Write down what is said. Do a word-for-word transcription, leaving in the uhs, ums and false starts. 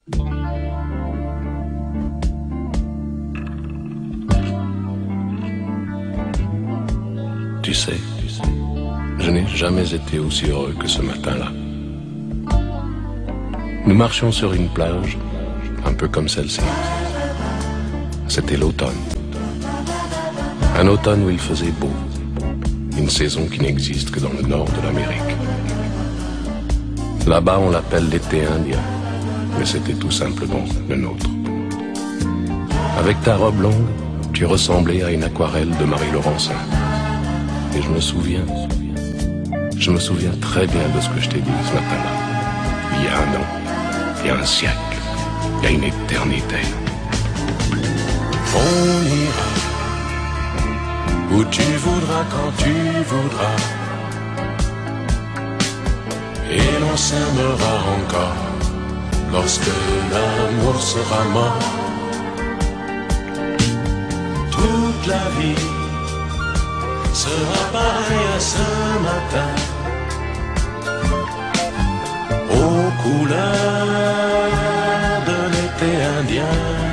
Tu sais, je n'ai jamais été aussi heureux que ce matin-là. Nous marchions sur une plage, un peu comme celle-ci. C'était l'automne. Un automne où il faisait beau. Une saison qui n'existe que dans le nord de l'Amérique. Là-bas, on l'appelle l'été indien, mais c'était tout simplement le nôtre. Avec ta robe longue, tu ressemblais à une aquarelle de Marie Laurencin. Et je me souviens, je me souviens très bien de ce que je t'ai dit ce matin-là. Il y a un an, il y a un siècle, il y a une éternité. On ira où tu voudras, quand tu voudras, et l'on s'aimera encore lorsque l'amour sera mort. Toute la vie sera pareille à ce matin, aux couleurs de l'été indien.